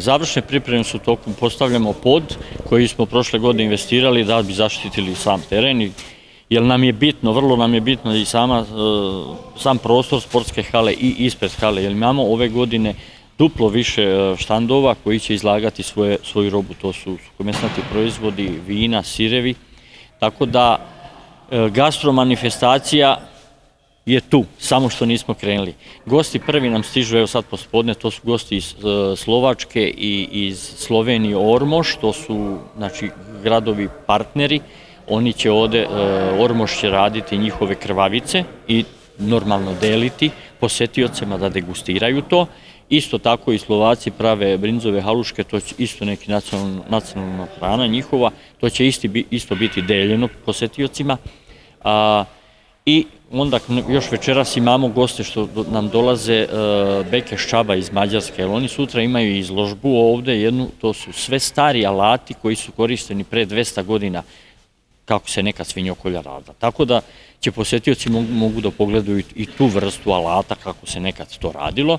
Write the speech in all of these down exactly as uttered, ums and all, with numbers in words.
Završne pripreme su toku, postavljamo pod koji smo prošle godine investirali da bi zaštitili sam teren, jer nam je bitno, vrlo nam je bitno i sama, sam prostor sportske hale i ispred hale, jer imamo ove godine duplo više štandova koji će izlagati svoje, svoju robu, to su suhomesnati proizvodi, vina, sirevi, tako da gastromanifestacija je tu, samo što nismo krenuli. Gosti prvi nam stižu, evo sad pospodne, to su gosti iz Slovačke i iz Slovenije Ormoš, to su znači gradovi partneri, oni će ovde, Ormoš će raditi njihove krvavice i normalno deliti posetiocima da degustiraju to. Isto tako i Slovaci prave brinzove haluške, to će isto neki nacionalna hrana njihova, to će isto biti deljeno posetiocima. I onda još večeras imamo goste što nam dolaze Beke Ščaba iz Mađarske, jer oni sutra imaju izložbu ovde jednu, to su sve stari alati koji su koristeni pre dvesta godina kako se neka svinjokolja radila. Tako da će posetioci mogu da pogledaju i tu vrstu alata kako se nekad to radilo.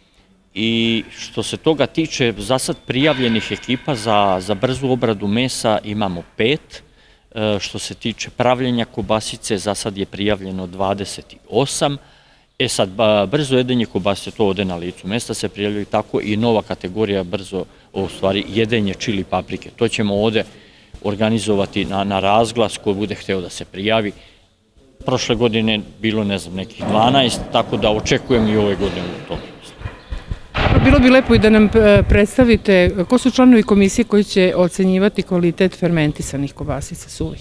I što se toga tiče, za sad prijavljenih ekipa za brzu obradu mesa imamo pet. Što se tiče pravljenja kobasice, za sad je prijavljeno dvadeset osam. E sad, brzo jedenje kobasice, to ode na licu mesta, se prijavljaju tako i nova kategorija brzo, u stvari, jedenje čili paprike. To ćemo ovde organizovati na razglas ko bude hteo da se prijavi. Prošle godine bilo, ne znam, nekih dvanaest, tako da očekujem i ove godine u tom. Bilo bi lepo i da nam predstavite ko su članovi komisije koji će ocenjivati kvalitet fermentisanih kobasica suvih.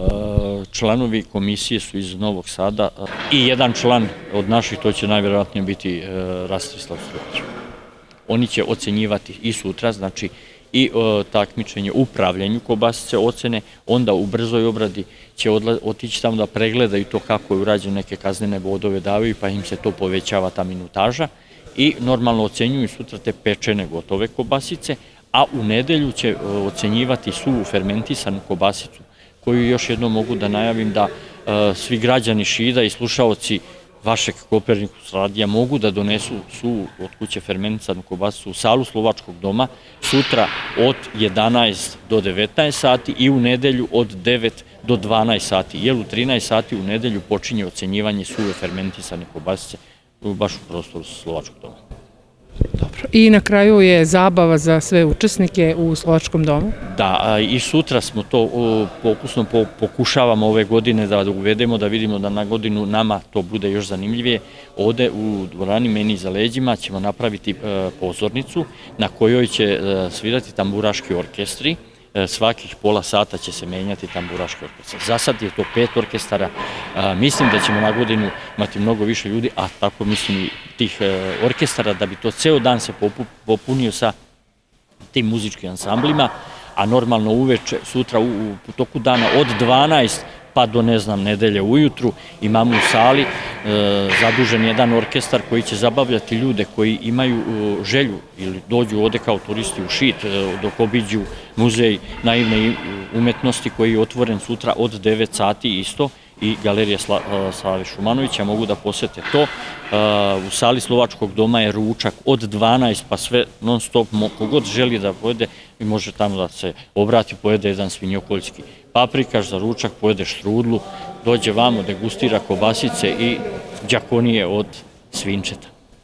Članovi komisije su iz Novog Sada i jedan član od naših, to će najvjerojatnije biti Rastislav Stojić. Oni će ocenjivati i sutra, znači i takmičenje u pravljenju kobasice ocene, onda u brzoj obradi će otići tamo da pregledaju to kako je urađeno, neke kaznene bodove davaju pa im se to povećava ta minutaža. I normalno ocenjuju sutra te pečene gotove kobasice, a u nedelju će ocenjivati suvu fermentisanu kobasicu, koju još jednom mogu da najavim da svi građani Šida i slušaoci vašeg Kopernikus radija mogu da donesu suvu od kuće fermentisanu kobasicu u salu Slovačkog doma sutra od jedanaest do devetnaest sati i u nedelju od devet do dvanaest sati, jer u trinaest sati u nedelju počinje ocenjivanje suve fermentisane kobasice baš u prostoru Slovačkog doma. Dobro. I na kraju je zabava za sve učesnike u Slovačkom domu? Da, i sutra smo to pokusno pokušavamo ove godine da uvedemo, da vidimo da na godinu nama to bude još zanimljivije. Ovde u dvorani Meni za leđima ćemo napraviti pozornicu na kojoj će svirati tamburaški orkestri. Svakih pola sata će se menjati tamburaški orkestar. Za sad je to pet orkestara. Mislim da ćemo na godinu imati mnogo više ljudi, a tako mislim i tih orkestara, da bi to ceo dan se popunio sa tim muzičkim ansamblima, a normalno uveče, sutra u toku dana od dvanaest pa do, ne znam, nedelje ujutru imamo u sali zadužen jedan orkestar koji će zabavljati ljude koji imaju želju ili dođu ovde kao turisti u Šid, dok obiđu muzej naivne umetnosti koji je otvoren sutra od devet sati isto i Galerija Save Šumanovića, mogu da posete to. U sali Slovačkog doma je ručak od dvanaest pa sve non stop, kogod želi da pojede i može tamo da se obrati, pojede jedan svinjokoljski paprikaš za ručak, pojede štrudlu, dođe vamo, degustira kobasice i đakonije od svinčeta.